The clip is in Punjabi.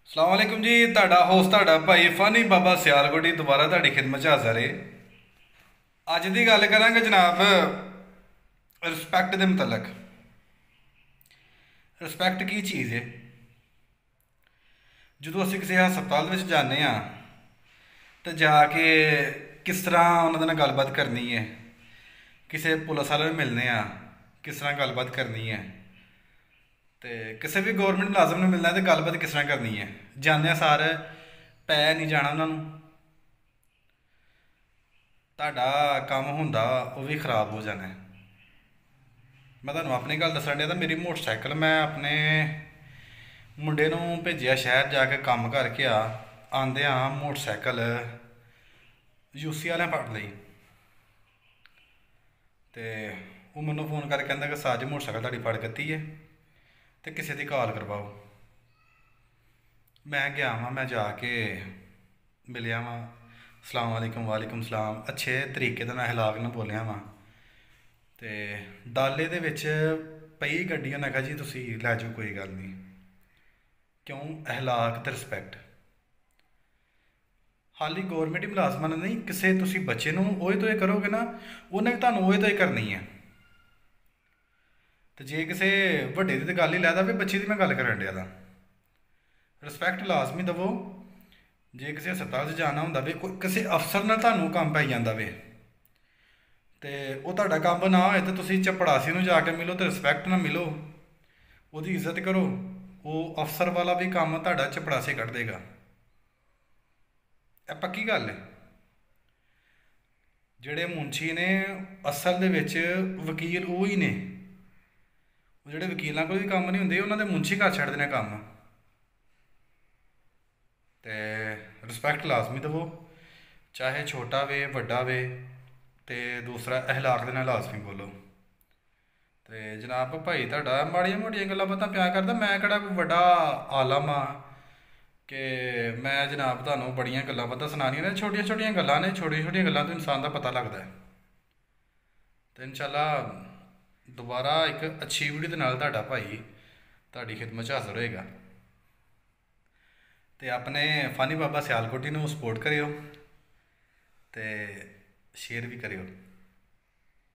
ਸਲਾਮ ਅਲੈਕੁਮ ਜੀ। ਤੁਹਾਡਾ ਹੋਸਟ ਤੁਹਾਡਾ ਭਾਈ ਫਨੀ ਬਾਬਾ ਸਿਆਲਕੋਟੀ ਦੁਬਾਰਾ ਤੁਹਾਡੀ ਖਿਦਮਤ 'ਚ ਹਾਜ਼ਰ ਹੈ। ਅੱਜ ਦੀ ਗੱਲ ਕਰਾਂਗੇ ਜਨਾਬ ਰਿਸਪੈਕਟ ਦੇ ਮੁਤਲਕ। ਰਿਸਪੈਕਟ ਕੀ ਚੀਜ਼ ਹੈ? ਜਦੋਂ ਅਸੀਂ ਕਿਸੇ ਹਸਪਤਾਲ ਵਿੱਚ ਜਾਂਦੇ ਹਾਂ ਤਾਂ ਜਾ ਕੇ ਕਿਸ ਤਰ੍ਹਾਂ ਉਹਨਾਂ ਦੇ ਨਾਲ ਗੱਲਬਾਤ ਕਰਨੀ ਹੈ, ਕਿਸੇ ਪੁਲਿਸ ਵਾਲੇ ਨੂੰ ਮਿਲਨੇ ਆ ਕਿਸ ਤਰ੍ਹਾਂ ਗੱਲਬਾਤ ਕਰਨੀ ਹੈ, ਤੇ ਕਿਸੇ ਵੀ ਗੌਰਮੈਂਟ ਮੁਲਾਜ਼ਮ ਨੂੰ ਮਿਲਣਾ ਤੇ ਗੱਲਬਾਤ ਕਿਸ ਤਰ੍ਹਾਂ ਕਰਨੀ ਹੈ। ਜਾਂਦਿਆਂ ਸਾਰ ਪੈ ਨਹੀਂ ਜਾਣਾ ਉਹਨਾਂ ਨੂੰ, ਤੁਹਾਡਾ ਕੰਮ ਹੁੰਦਾ ਉਹ ਵੀ ਖਰਾਬ ਹੋ ਜਾਣਾ। ਮੈਂ ਤੁਹਾਨੂੰ ਆਪਣੀ ਗੱਲ ਦੱਸਣ ਡਿਆ ਤਾਂ ਮੇਰੀ ਮੋਟਰਸਾਈਕਲ ਮੈਂ ਆਪਣੇ ਮੁੰਡੇ ਨੂੰ ਭੇਜਿਆ ਸ਼ਹਿਰ ਜਾ ਕੇ ਕੰਮ ਕਰਕੇ ਆਂਦਿਆਂ ਮੋਟਰਸਾਈਕਲ ਯੂਸੀ ਵਾਲਿਆਂ ਫੜ ਲਈ ਤੇ ਉਹ ਮੈਨੂੰ ਫੋਨ ਕਰਕੇ ਕਹਿੰਦਾ ਕਿ ਸਾਜ ਮੋਟਰਸਾਈਕਲ ਤੁਹਾਡੀ ਫੜ ਦਿੱਤੀ ਹੈ ਤੇ ਕਿਸੇ ਦੀ ਕਾਲ ਕਰਵਾਓ। ਮੈਂ ਗਿਆ ਵਾਂ, ਮੈਂ ਜਾ ਕੇ ਮਿਲਿਆ ਵਾਂ, ਸਲਾਮ ਵਾਲੇਕੁਮ ਵਾਲੇਕੁਮ ਸਲਾਮ, ਅੱਛੇ ਤਰੀਕੇ ਦੇ ਨਾਲ ਹਿਲਾਕ ਨਾਲ ਬੋਲਿਆ ਵਾਂ ਤੇ ਡਾਲੇ ਦੇ ਵਿੱਚ ਪਈ ਗੱਡੀ ਉਹਨਾਂ ਕਿਹਾ ਜੀ ਤੁਸੀਂ ਲੈ ਜਾਓ ਕੋਈ ਗੱਲ ਨਹੀਂ। ਕਿਉਂ? ਅਹਿਲਾਕ ਤੇ ਰਿਸਪੈਕਟ। ਹਾਲੀ ਗੌਰਮੈਂਟ ਮੁਲਾਜ਼ਮਾਂ ਨੇ ਨਹੀਂ, ਕਿਸੇ ਤੁਸੀਂ ਬੱਚੇ ਨੂੰ ਉਹਦੇ ਤੋਂ ਇਹ ਕਰੋਗੇ ਨਾ ਉਹਨੇ ਵੀ ਤੁਹਾਨੂੰ ਉਹਦੇ ਤੋਂ ਹੀ ਕਰਨੀ ਹੈ। ਤੇ ਜੇ ਕਿਸੇ ਵੱਡੇ ਦੀ ਤਾਂ ਗੱਲ ਹੀ ਲੈ ਵੀ ਬੱਚੇ ਦੀ ਮੈਂ ਗੱਲ ਕਰਨ ਡਿਆ ਤਾਂ ਰਿਸਪੈਕਟ ਲਾਜ਼ਮੀ ਦੇਵੋ। ਜੇ ਕਿਸੇ ਹਸਪਤਾਲ 'ਚ ਜਾਣਾ ਹੁੰਦਾ ਵੇ, ਕੋਈ ਕਿਸੇ ਅਫਸਰ ਨਾਲ ਤੁਹਾਨੂੰ ਕੰਮ ਪੈ ਜਾਂਦਾ ਵੇ ਤੇ ਉਹ ਤੁਹਾਡਾ ਕੰਮ ਨਾ ਹੋਏ ਤਾਂ ਤੁਸੀਂ ਚਪੜਾਸੀ ਨੂੰ ਜਾ ਕੇ ਮਿਲੋ ਤੇ ਰਿਸਪੈਕਟ ਨਾਲ ਮਿਲੋ, ਉਹਦੀ ਇੱਜ਼ਤ ਕਰੋ। ਉਹ ਅਫਸਰ ਵਾਲਾ ਵੀ ਕੰਮ ਤੁਹਾਡਾ ਚਪੜਾਸੀ ਕੱਢ ਦੇਗਾ। ਇਹ ਪੱਕੀ ਗੱਲ ਹੈ। ਜਿਹੜੇ ਮੁਨਸ਼ੀ ਨੇ ਅਸਲ ਦੇ ਵਿੱਚ ਵਕੀਲ ਉਹ ਹੀ ਨੇ। ਉਹ ਜਿਹੜੇ ਵਕੀਲਾਂ ਕੋਲ ਵੀ ਕੰਮ ਨਹੀਂ ਹੁੰਦੇ ਉਹਨਾਂ ਦੇ ਮੁਨਸ਼ੀ ਕਰ ਛੱਡਦੇ ਨੇ ਕੰਮ। ਤੇ ਰਿਸਪੈਕਟ ਲਾਜ਼ਮੀ ਦੇਵੋ, ਚਾਹੇ ਛੋਟਾ ਵੇ ਵੱਡਾ ਵੇ, ਤੇ ਦੂਸਰਾ ਅਹਿਲਾਕ ਦੇ ਨਾਲ ਲਾਜ਼ਮੀ ਬੋਲੋ। ਤੇ ਜਨਾਬ ਭਾਈ ਤੁਹਾਡਾ ਮਾੜੀਆਂ ਮੋਟੀਆਂ ਗੱਲਾਂ ਬਾਤਾਂ ਪਿਆ ਕਰਦਾ, ਮੈਂ ਕਿਹੜਾ ਕੋਈ ਵੱਡਾ ਆਲਮ ਆ ਕਿ ਮੈਂ ਜਨਾਬ ਤੁਹਾਨੂੰ ਬੜੀਆਂ ਗੱਲਾਂ ਬਾਤਾਂ ਸੁਣਾਉਣੀਆਂ ਨੇ। ਛੋਟੀਆਂ ਛੋਟੀਆਂ ਗੱਲਾਂ ਨੇ, ਛੋਟੀਆਂ ਛੋਟੀਆਂ ਗੱਲਾਂ ਤੋਂ ਇਨਸਾਨ ਦਾ ਪਤਾ ਲੱਗਦਾ ਹੈ। ਤੇ ਇਨਸ਼ਾਅੱਲਾ ਦੁਬਾਰਾ ਇੱਕ ਅੱਛੀ ਵੀਡੀਓ ਦੇ ਨਾਲ ਤੁਹਾਡਾ ਭਾਈ ਤੁਹਾਡੀ ਖਿਦਮਤ 'ਚ ਹਾਜ਼ਰ ਹੋਏਗਾ। ਤੇ ਆਪਣੇ ਫਨੀ ਬਾਬਾ ਸਿਆਲਕੋਟੀ ਨੂੰ ਸਪੋਰਟ ਕਰਿਓ ਤੇ ਸ਼ੇਅਰ ਵੀ ਕਰਿਓ।